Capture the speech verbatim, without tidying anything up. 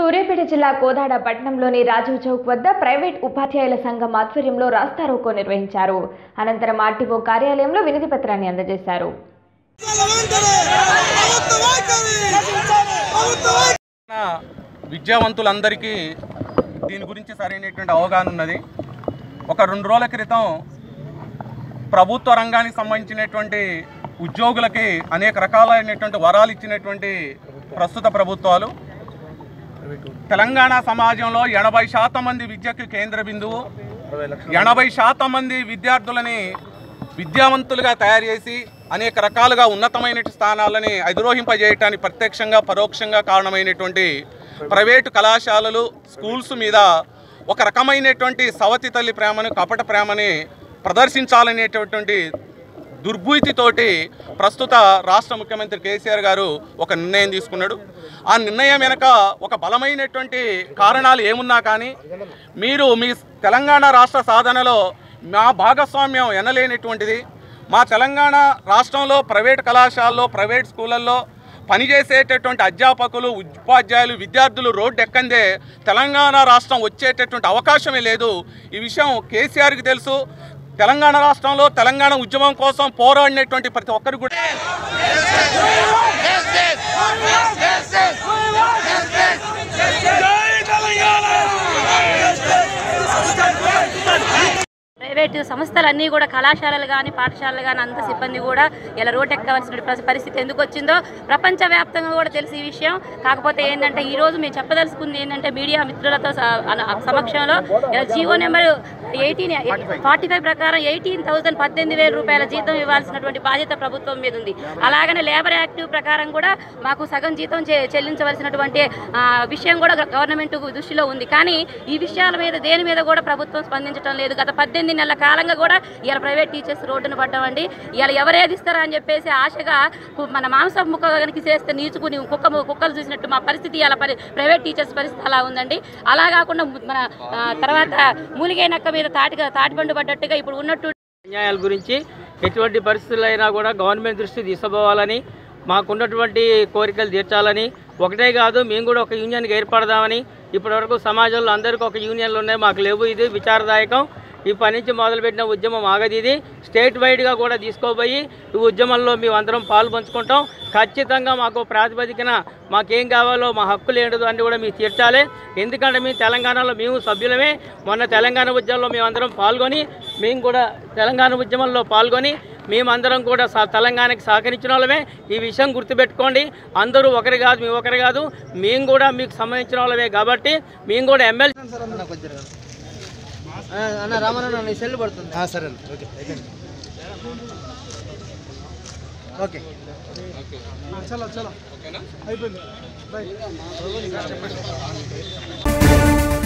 సూర్యాపేట జిల్లా కోదాడ పట్టణంలోని రాజీవ్ చౌక్ వద్ద ప్రైవేట్ ఉపాధ్యాయుల సంఘం ఆధ్వర్యంలో రాస్తారోకో నిర్వహించారు. అనంతరం ఆర్టీఓ కార్యాలయంలో వినతి పత్రాన్ని అందజేశారు. విద్యావంతులందరికీ దీని గురించి సరైనటువంటి అవగాహన ఉన్నది. ఒక రెండు రోజుల క్రితం ప్రభుత్వ రంగానికి సంబంధించినటువంటి ఉద్యోగులకి అనేక రకాలైనటువంటి వరాలు ఇచ్చినటువంటి ప్రస్తుత ప్రభుత్వాలు తెలంగాణ సమాజంలో ఎనభై శాతం మంది విద్యకు కేంద్ర బిందువు, ఎనభై శాతం మంది విద్యార్థులని విద్యావంతులుగా తయారు చేసి అనేక రకాలుగా ఉన్నతమైన స్థానాలని అధిరోహింపజేయటానికి ప్రత్యక్షంగా పరోక్షంగా కారణమైనటువంటి ప్రైవేటు కళాశాలలు స్కూల్స్ మీద ఒక రకమైనటువంటి సవతి తల్లి ప్రేమను కపట ప్రేమని ప్రదర్శించాలనేటటువంటి దుర్భూతితోటి ప్రస్తుత రాష్ట్ర ముఖ్యమంత్రి కేసీఆర్ గారు ఒక నిర్ణయం తీసుకున్నాడు. ఆ నిర్ణయం వెనక ఒక బలమైనటువంటి కారణాలు ఏమున్నా కానీ మీరు మీ తెలంగాణ రాష్ట్ర సాధనలో మా భాగస్వామ్యం ఎనలేనటువంటిది. మా తెలంగాణ రాష్ట్రంలో ప్రైవేట్ కళాశాలలో ప్రైవేట్ స్కూళ్ళల్లో పనిచేసేటటువంటి అధ్యాపకులు ఉపాధ్యాయులు విద్యార్థులు రోడ్డు ఎక్కందే తెలంగాణ రాష్ట్రం వచ్చేటటువంటి అవకాశమే లేదు. ఈ విషయం కేసీఆర్కి తెలుసు. తెలంగాణ రాష్ట్రంలో తెలంగాణ ఉద్యమం కోసం పోరాడినటువంటి ప్రతి ఒక్కరు కూడా ప్రైవేటు సంస్థలన్నీ కూడా కళాశాలలు కానీ పాఠశాలలు కానీ అంత సిబ్బంది కూడా ఇలా రోడ్ ఎక్కవలసిన పరిస్థితి ఎందుకు వచ్చిందో ప్రపంచవ్యాప్తంగా కూడా తెలిసి ఈ విషయం. కాకపోతే ఏంటంటే ఈరోజు మేము చెప్పదలుచుకుంది ఏంటంటే మీడియా మిత్రులతో సమక్షంలో ఇలా GO number eighteen forty five ప్రకారం ఎయిటీన్ థౌసండ్ పద్దెనిమిది వేల రూపాయల జీతం ఇవ్వాల్సినటువంటి బాధ్యత ప్రభుత్వం మీద ఉంది. అలాగనే లేబర్ యాక్టివ్ ప్రకారం కూడా మాకు సగం జీతం చెల్లించవలసినటువంటి విషయం కూడా గవర్నమెంట్ దృష్టిలో ఉంది. కానీ ఈ విషయాల మీద దేని మీద కూడా ప్రభుత్వం స్పందించడం లేదు. గత పద్దెనిమిది నెలల కాలంగా కూడా ఇలా ప్రైవేట్ టీచర్స్ రోడ్డును పడ్డామండి. ఇలా ఎవరేది ఇస్తారా అని చెప్పేసి ఆశగా మన మాంసం ముక్క కనుక చేస్తే నీచుకుని కుక్క కుక్కలు చూసినట్టు మా పరిస్థితి అలా ప్రైవేట్ టీచర్స్ పరిస్థితి అలా ఉందండి. అలా కాకుండా మన తర్వాత మూలిగైనక్క మీద తాటిగా తాటిబండు పడ్డట్టుగా ఇప్పుడు ఉన్నట్టు అన్యాయాల గురించి ఎటువంటి పరిస్థితులైనా కూడా గవర్నమెంట్ దృష్టి తీసుకుపోవాలని, మాకున్నటువంటి కోరికలు తీర్చాలని, ఒకటే కాదు మేము కూడా ఒక యూనియన్కి ఏర్పడదామని ఇప్పటివరకు సమాజంలో అందరికీ ఒక యూనియన్లు ఉన్నాయి, మాకు లేవు. ఇది విచారదాయకం. ఇప్పటి నుంచి మొదలుపెట్టిన ఉద్యమం ఆగది. ఇది స్టేట్ వైడ్గా కూడా తీసుకోబోయి ఈ ఉద్యమంలో మేము అందరం పాలు పంచుకుంటాం. ఖచ్చితంగా మాకు ప్రాతిపదికన మాకేం కావాలో మా హక్కులు ఏంటో అన్నీ కూడా మీరు తీర్చాలి. ఎందుకంటే మేము తెలంగాణలో మేము సభ్యులమే. మొన్న తెలంగాణ ఉద్యమంలో మేమందరం పాల్గొని మేము కూడా తెలంగాణ ఉద్యమంలో పాల్గొని మేమందరం కూడా తెలంగాణకి సహకరించిన వాళ్ళమే. ఈ విషయం గుర్తుపెట్టుకోండి. అందరూ ఒకరి కాదు మేము ఒకరి కాదు, మేము కూడా మీకు సంబంధించిన వాళ్ళమే. కాబట్టి మేము కూడా ఎమ్మెల్యే అన్న రామన్న నీ సెల్ పడుతుంది. సరే ఓకే ఓకే చలో చలో అయిపోయింది.